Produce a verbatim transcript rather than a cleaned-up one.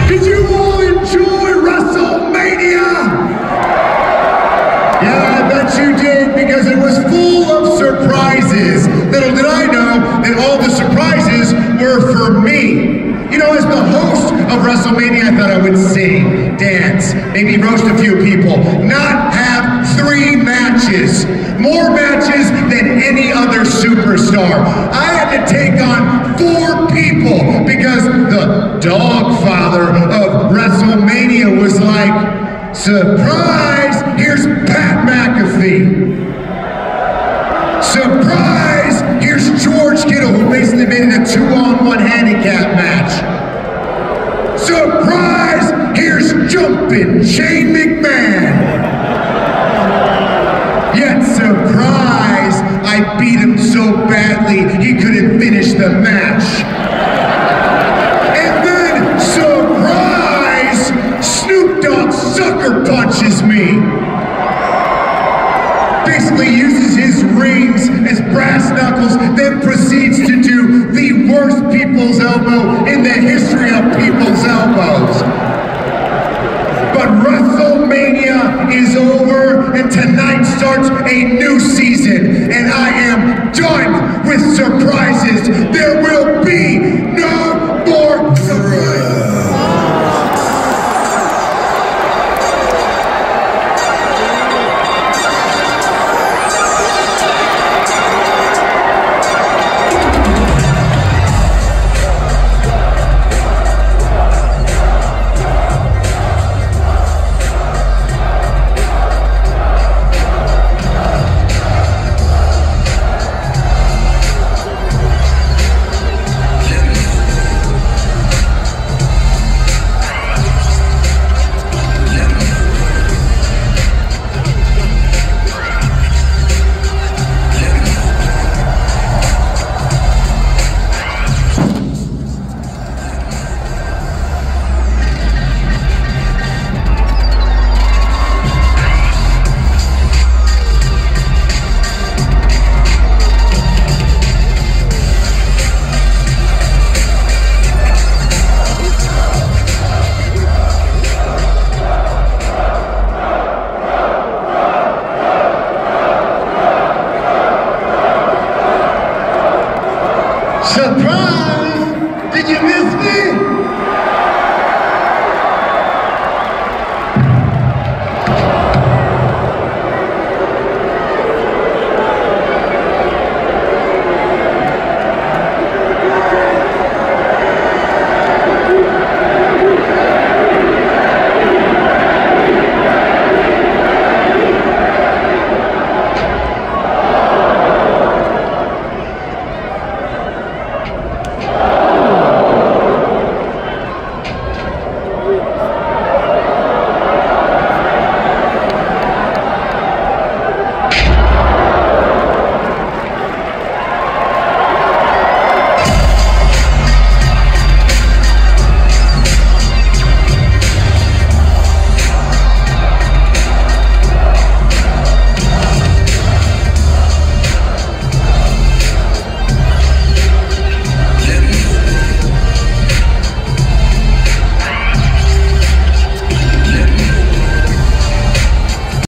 Did you all enjoy WrestleMania? Yeah, I bet you did, because it was full of surprises. Little did I know that all the surprises were for me. You know, as the host of WrestleMania, I thought I would sing, dance, maybe roast a few people, not have three matches. More matches than any other superstar. I had to take on four people because the dog father of WrestleMania was like, surprise, here's Pat McAfee. Surprise, here's George Kittle, who basically made it a two-on-one handicap match. Surprise, here's Jumpin' Shane McMahon. Yet surprise, I beat him so badly he couldn't finish the match. And then surprise, Snoop Dogg sucker punches me. Basically uses his rings as brass knuckles, then proceeds to do the worst people's elbow in the history of people's elbows. But WrestleMania is over, and tonight starts a new season, and I am done with surprises. There will be no